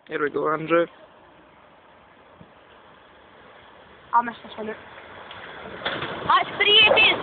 Here we go, Andrew. I missed this one. That's 3 apiece.